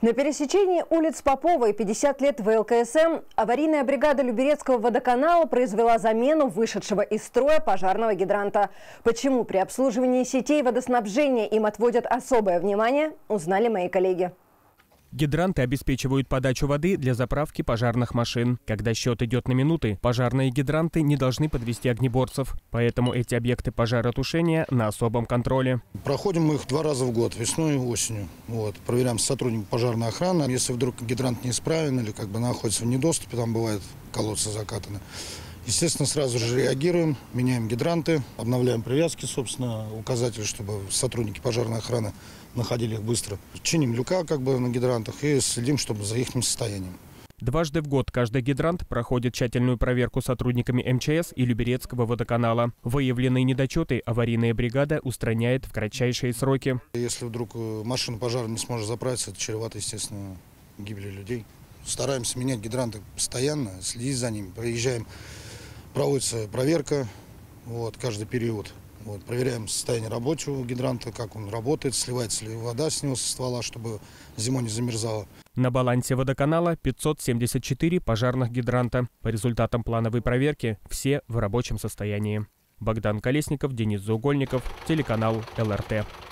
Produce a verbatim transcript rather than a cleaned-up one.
На пересечении улиц Поповой пятьдесят лет вэ эл ка эс эм аварийная бригада Люберецкого водоканала произвела замену вышедшего из строя пожарного гидранта. Почему при обслуживании сетей водоснабжения им отводят особое внимание, узнали мои коллеги. Гидранты обеспечивают подачу воды для заправки пожарных машин. Когда счет идет на минуты, пожарные гидранты не должны подвести огнеборцев. Поэтому эти объекты пожаротушения на особом контроле. Проходим мы их два раза в год, весной и осенью. Вот. Проверяем с сотрудником пожарной охраны. Если вдруг гидрант неисправен или как бы находится в недоступе, там бывает колодцы закатаны. Естественно, сразу же реагируем, меняем гидранты, обновляем привязки, собственно, указатели, чтобы сотрудники пожарной охраны находили их быстро. Чиним люка как бы на гидрантах и следим, чтобы за их состоянием. Дважды в год каждый гидрант проходит тщательную проверку сотрудниками эм че эс и Люберецкого водоканала. Выявленные недочеты аварийная бригада устраняет в кратчайшие сроки. Если вдруг машина пожара не сможет заправиться, это чревато, естественно, гибелью людей. Стараемся менять гидранты постоянно, следить за ними. Проезжаем, проводится проверка вот, каждый период. Вот, проверяем состояние рабочего гидранта, как он работает, сливается ли вода с него со ствола, чтобы зимой не замерзала. На балансе водоканала пятьсот семьдесят четыре пожарных гидранта. По результатам плановой проверки все в рабочем состоянии. Богдан Колесников, Денис Заугольников, телеканал эл эр тэ.